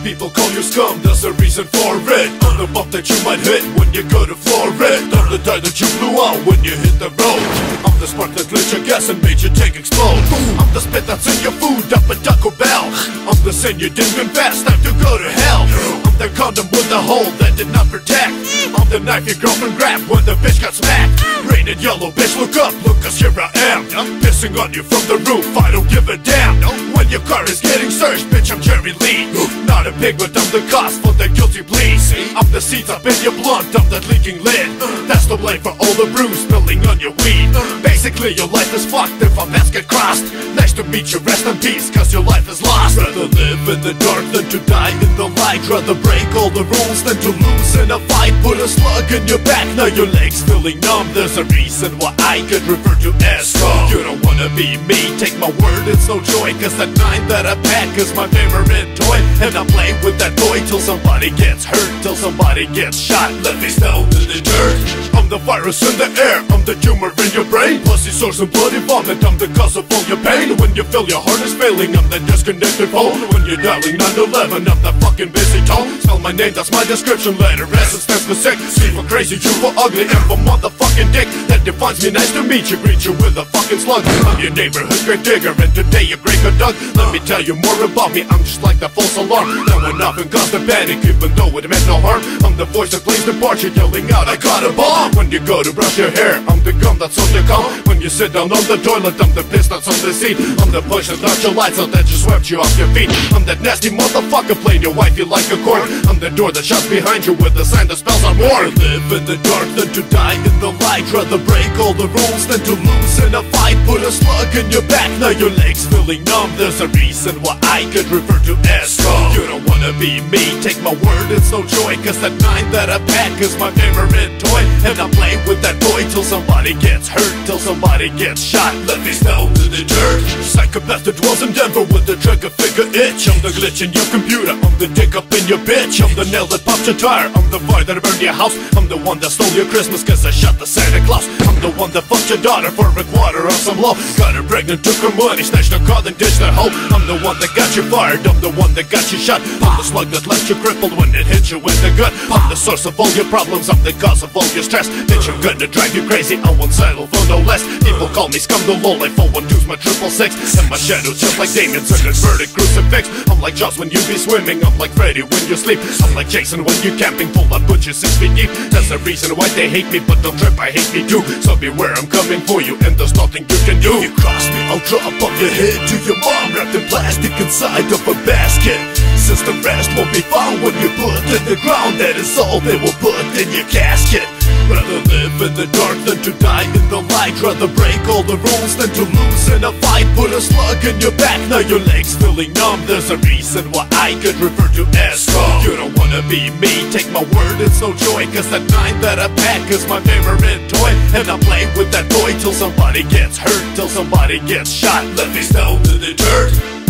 People call you scum, there's a reason for it. I'm the bump that you might hit when you go to Florida. I'm the die that you blew out when you hit the road. I'm the spark that lit your gas and made your tank explode. I'm the spit that's in your food up at Taco Bell. I'm the sin you didn't confess, time to go to hell. I'm the condom with a hole that did not protect. I'm the knife your girlfriend grabbed when the bitch got smacked. Rated yellow, bitch, look up, look, cause here I am. Pissing on you from the roof, I don't give a damn. When your car is getting searched, bitch, I'm Jerry Lee. Not a pig, but I'm the cost for the guilty plea. I'm the seeds up in your blunt, I'm that leaking lid. That's the blame for all the brews spilling on your weed. Basically, your life is fucked if a mask get crossed. Nice to meet you, rest in peace, cause your life is lost. Rather live in the dark than to die in the light. Rather break all the rules than to lose in a fight. Put a slug in your back, now your legs feeling numb. There's a reason why I get referred to as strong. You don't wanna be me, take my word, it's no joy. Cause that 9 that I pack is my favorite toy. And I play with that toy till somebody gets hurt, till somebody gets shot. Let me down in the dirt. I'm the virus in the air, I'm the tumor in your brain. Pussy sores and bloody vomit, I'm the cause of all your pain. When you feel your heart is failing, I'm the disconnected phone. When you're dialing 911, I'm the fucking busy tone. Spell my name, that's my description. Letter S, it stands for sick. C for crazy, Q for ugly, M for motherfucking dick. That defines me, nice to meet you. Greet you with a fucking slug. I'm your neighborhood grave digger, and today you're Greg or Doug. Let me tell you more about me, I'm just like the false alarm. Now and often constant panic, even though it meant no harm. I'm the voice that plays the part, you're yelling out, I got a bomb. When you go to brush your hair, I'm the gum that's on your gum. When you sit down on the toilet, I'm the piss that's on the seat. I'm the push that knocked your lights out, that just swept you off your feet. I'm that nasty motherfucker playing your wifey like a corn. I'm the door that shuts behind you with a sign that spells out war. Live in the dark than to die in the light. Rather break all the rules than to lose in a fight. Put a slug in your back, now your legs feeling numb. There's a reason why I get referred to as strong. You don't wanna be me, take my word, it's no joy. Cause that 9 that I pack is my favorite toy. And I play with that boy till somebody gets hurt, till somebody gets shot. Let me down to the dirt. Psychopath that dwells in Denver with the trigger finger itch. I'm the glitch in your computer, I'm the dick up in your bitch. I'm the nail that popped your tire, I'm the fire that burned your house. I'm the one that stole your Christmas cause I shot the Santa Claus. I'm the one that fucked your daughter for a quarter of some low. Got her pregnant, took her money, snatched her car, then ditched her hoe. I'm the one that got you fired, I'm the one that got you shot. I'm the slug that left you crippled when it hit you in the gut. I'm the source of all your problems, I'm the cause of all your stress. Bitch, I'm gonna drive you crazy, I won't settle for no less. People call me scum the low, like 412's my 666. And my shadow's just like Damien's an inverted crucifix. I'm like Jaws when you be swimming, I'm like Freddy when you sleep. I'm like Jason when you camping, full of butchers 6 feet deep. That's the reason why they hate me, but don't trip, I hate me too. So beware, I'm coming for you, and there's nothing you can do. If you cross me, I'll drop on your head to your mom, wrapped in plastic inside of a basket. Since the rest won't be found when you put in the ground, that is all they will put in your casket. Rather live in the dark than to die in the light. Rather break all the rules than to lose in a fight. Put a slug in your back, now your legs feeling numb. There's a reason why I get referred to as strong. You don't wanna be me, take my word, it's no joy. Cause that 9 that I pack is my favorite toy. And I play with that boy till somebody gets hurt, till somebody gets shot. Let me down to the dirt.